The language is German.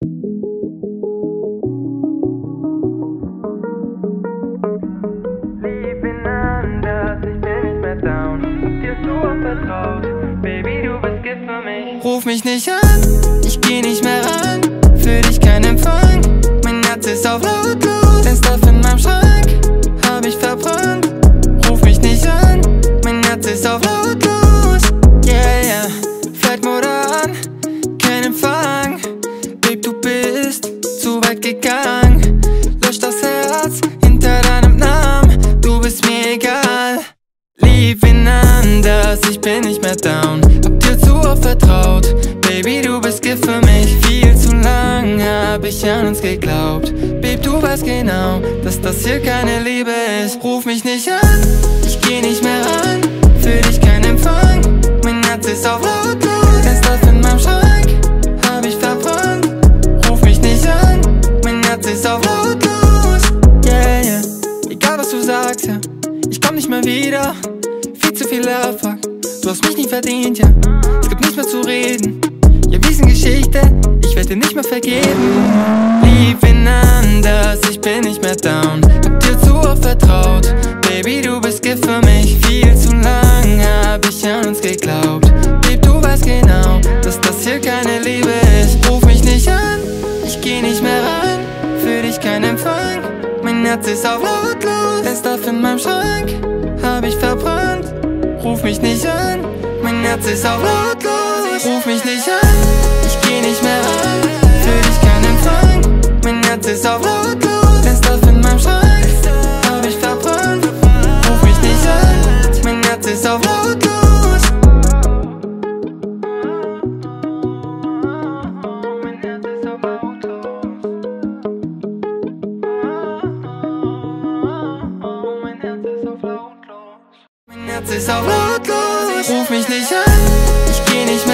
Lieb ihn anders, ich bin nicht mehr down. Hab dir so vertraut, Baby, du bist Gift für mich. Ruf mich nicht an, ich geh nicht mehr ran. Für dich kein Empfang, mein Herz ist auf lautlos. Den Stuff in meinem Schrank hab ich verbrannt. Ruf mich nicht an, mein Herz ist auf lautlos. Yeah, yeah, Flightmode an, kein Empfang. Babe, du bist zu weit gegangen. Lösch das Herz hinter deinem Namen, du bist mir egal. Lieb ihn anders, ich bin nicht mehr down. Hab dir zu oft vertraut, Baby, du bist Gift für mich. Viel zu lang hab ich an uns geglaubt. Babe, du weißt genau, dass das hier keine Liebe ist. Ruf mich nicht an, ich geh nicht mehr ran. Für dich kein Empfang, mein Herz ist auf lautlos. Den Stuff in meinem Schrank hab ich verbrannt. Ruf mich nicht an, mein Herz ist auf lautlos. Yeah, yeah, egal was du sagst, ja, ich komm nicht mehr wieder. Viel zu viel Erfolg, du hast mich nie verdient, ja. Es gibt nichts mehr zu reden, ja, wir sind Geschichte, ich werd dir nicht mehr vergeben. Lieb ihn anders, ich bin nicht mehr down. Hab dir zu oft vertraut, Baby, du bist Gift für mich. Viel zu lang hab ich an uns geglaubt. Babe, du weißt genau, dass das hier keine Liebe ist. Ruf mich nicht an, ich geh nicht mehr ran. Für dich kein Empfang, mein Herz ist auf lautlos. Den Stuff in meinem Schrank hab ich verbrannt. Ruf mich nicht an, mein Herz ist auf lautlos. Ruf mich nicht an, ich geh nicht mehr ran. Für dich kein Empfang, mein Herz ist auf lautlos. Den Stuff in meinem Schrank hab ich verbrannt. Ruf mich nicht an, mein Herz ist auf lautlos. Mein Herz ist auf lautlos. Mein Herz ist auf lautlos. Mein Herz ist auf lautlos. Ruf mich nicht an, ich geh nicht mehr